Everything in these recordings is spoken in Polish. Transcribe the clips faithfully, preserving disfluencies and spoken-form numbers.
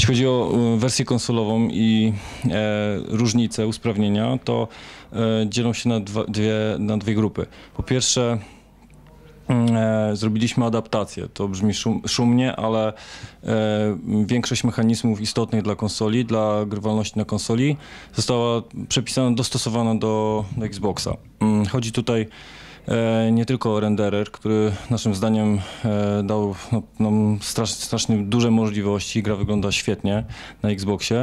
chodzi o wersję konsolową i e, różnice, usprawnienia, to e, dzielą się na, dwa, dwie, na dwie grupy. Po pierwsze, e, zrobiliśmy adaptację. To brzmi szum, szumnie, ale e, większość mechanizmów istotnych dla konsoli, dla grywalności na konsoli została przepisana, dostosowana do, do Xboxa. Chodzi tutaj nie tylko o renderer, który naszym zdaniem dał nam strasz, strasznie duże możliwości, gra wygląda świetnie na Xboxie,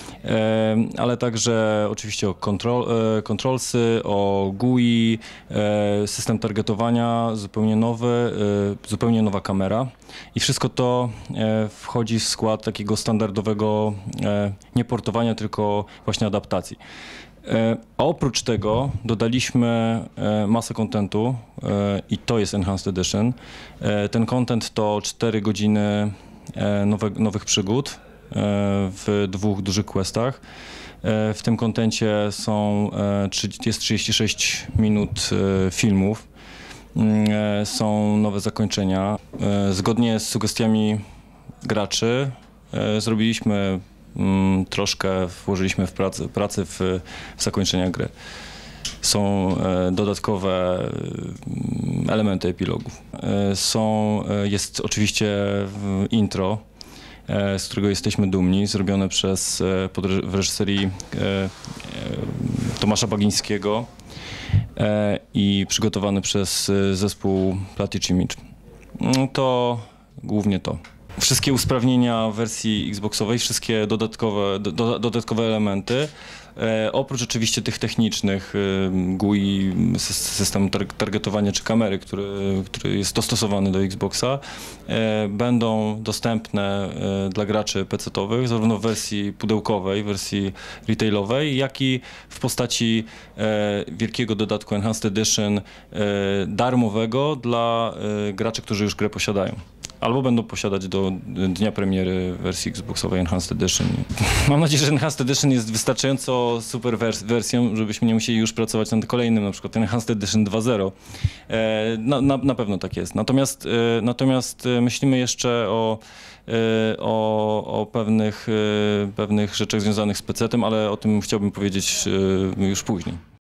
ale także oczywiście o control, controlsy, o G U I, system targetowania zupełnie nowy, zupełnie nowa kamera i wszystko to wchodzi w skład takiego standardowego nie portowania, tylko właśnie adaptacji. A oprócz tego dodaliśmy masę kontentu i to jest Enhanced Edition. Ten content to cztery godziny nowe, nowych przygód w dwóch dużych questach. W tym kontencie są, jest trzydzieści sześć minut filmów, są nowe zakończenia. Zgodnie z sugestiami graczy zrobiliśmy troszkę, włożyliśmy w pracę, pracę w, w zakończenia gry. Są e, dodatkowe elementy epilogów. E, są, e, jest oczywiście intro, e, z którego jesteśmy dumni, zrobione przez, e, pod, w reżyserii e, e, Tomasza Bagińskiego e, i przygotowane przez zespół Platige Image. To głównie to. Wszystkie usprawnienia wersji Xboxowej, wszystkie dodatkowe, do, dodatkowe elementy, e, oprócz oczywiście tych technicznych, e, G U I, system tar targetowania czy kamery, który, który jest dostosowany do Xboxa, e, będą dostępne e, dla graczy pecetowych, zarówno w wersji pudełkowej, wersji retailowej, jak i w postaci e, wielkiego dodatku Enhanced Edition e, darmowego dla e, graczy, którzy już grę posiadają. Albo będą posiadać do dnia premiery wersji Xboxowej Enhanced Edition. Mam nadzieję, że Enhanced Edition jest wystarczająco super wers wersją, żebyśmy nie musieli już pracować nad kolejnym, na przykład Enhanced Edition dwa zero. E, na, na, na pewno tak jest. Natomiast, e, natomiast myślimy jeszcze o, e, o, o pewnych, e, pewnych rzeczach związanych z pecetem, ale o tym chciałbym powiedzieć e, już później.